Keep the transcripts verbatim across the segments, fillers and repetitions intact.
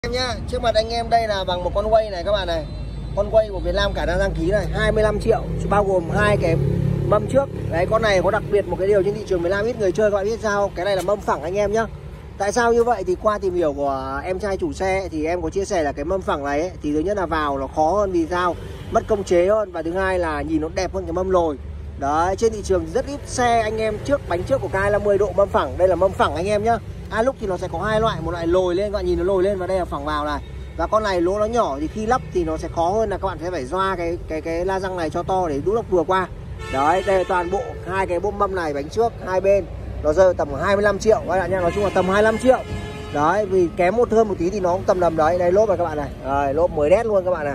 Em nhá, trước mặt anh em đây là bằng một con quay này các bạn này. Con quay của Việt Nam cả đang đăng ký này, hai mươi lăm triệu, bao gồm hai cái mâm trước. Đấy, con này có đặc biệt một cái điều trên thị trường Việt Nam ít người chơi, các bạn biết sao? Cái này là mâm phẳng anh em nhá. Tại sao như vậy thì qua tìm hiểu của em trai chủ xe thì em có chia sẻ là cái mâm phẳng này ấy, thì thứ nhất là vào nó khó hơn vì sao? Mất công chế hơn, và thứ hai là nhìn nó đẹp hơn cái mâm lồi. Đấy, trên thị trường rất ít xe anh em trước bánh trước của cái là mười độ mâm phẳng, đây là mâm phẳng anh em nhá. À, lúc thì nó sẽ có hai loại, một loại lồi lên, các bạn nhìn nó lồi lên, và đây là phẳng vào này. Và con này lỗ nó nhỏ thì khi lắp thì nó sẽ khó hơn, là các bạn sẽ phải doa cái cái cái la răng này cho to để đút lốc vừa qua. Đấy, đây là toàn bộ hai cái bôm mâm này, bánh trước hai bên nó rơi tầm hai mươi lăm triệu các bạn nha, nói chung là tầm hai mươi lăm triệu. Đấy, vì kém một hơn một tí thì nó cũng tầm tầm đấy. Đây lốp này các bạn này. Rồi, lốp mới đét luôn các bạn này.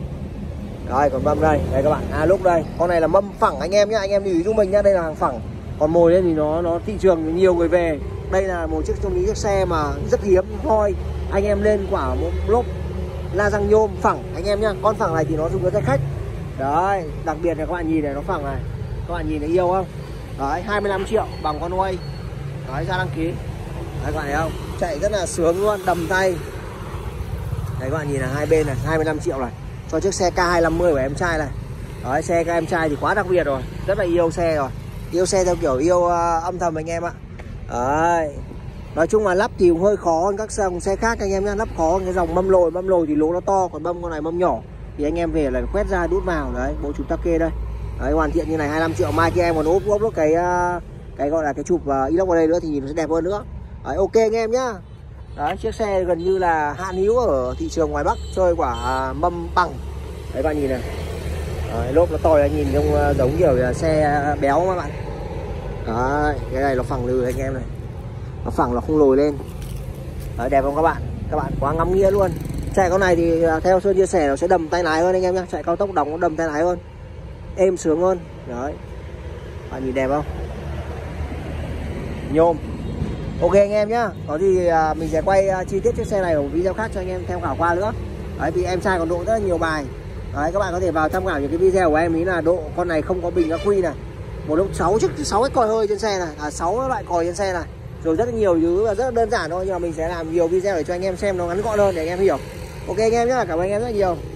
Rồi, còn mâm đây, đây các bạn. À, lúc đây, con này là mâm phẳng anh em nhá, anh em lưu ý giúp mình nhá, đây là hàng phẳng. Còn mồi lên thì nó nó thị trường nhiều người về. Đây là một chiếc trong những chiếc xe mà rất hiếm hoi. Anh em lên quả một lốp la răng nhôm phẳng anh em nhá. Con phẳng này thì nó dùng cho xe khách. Đấy, đặc biệt là các bạn nhìn này, nó phẳng này. Các bạn nhìn thấy yêu không? Đấy, hai mươi lăm triệu bằng con quay. Đấy, ra đăng ký. Đấy các bạn thấy không? Chạy rất là sướng luôn, đầm tay. Đấy các bạn nhìn là hai bên này, hai mươi lăm triệu này. Cho chiếc xe K hai năm mươi của em trai này. Đấy, xe các em trai thì quá đặc biệt rồi. Rất là yêu xe rồi. Yêu xe theo kiểu yêu uh, âm thầm anh em ạ. Đấy. Nói chung là lắp thì cũng hơi khó hơn các dòng xe khác anh em nhá. Lắp khó hơn cái dòng mâm lồi, mâm lồi thì lỗ nó to, còn mâm con này mâm nhỏ. Thì anh em về là quét ra đút vào. Đấy, bộ chụp tắc kê đây. Đấy, hoàn thiện như này hai mươi lăm triệu. Mai kia em còn ốp ốp cái uh, cái gọi là cái chụp uh, inox vào đây nữa thì nhìn nó sẽ đẹp hơn nữa. Đấy, ok anh em nhá. Đấy, chiếc xe gần như là hạn hữu ở thị trường ngoài Bắc chơi quả uh, mâm bằng. Đấy bạn nhìn này. Đấy, lốp nó to là nhìn giống, uh, giống kiểu là xe béo các bạn. Đấy, cái này nó phẳng lừ anh em này. Nó phẳng, nó không lồi lên. Đấy, đẹp không các bạn? Các bạn quá ngắm nghĩa luôn. Chạy con này thì theo Sơn chia sẻ nó sẽ đầm tay lái hơn anh em nhé. Chạy cao tốc đóng nó đầm tay lái hơn, êm sướng hơn. Đấy, bạn nhìn đẹp không? Nhôm. Ok anh em nhá. Có gì mình sẽ quay chi tiết chiếc xe này ở một video khác cho anh em tham khảo qua nữa. Đấy, vì em trai còn độ rất là nhiều bài. Đấy, các bạn có thể vào tham khảo những cái video của em ý là độ con này không có bình ắc quy này. Một lúc sáu chiếc sáu cái còi hơi trên xe này, à sáu loại còi trên xe này. Rồi rất là nhiều thứ và rất là đơn giản thôi, nhưng mà mình sẽ làm nhiều video để cho anh em xem nó ngắn gọn hơn để anh em hiểu. Ok anh em nhé, cảm ơn anh em rất nhiều.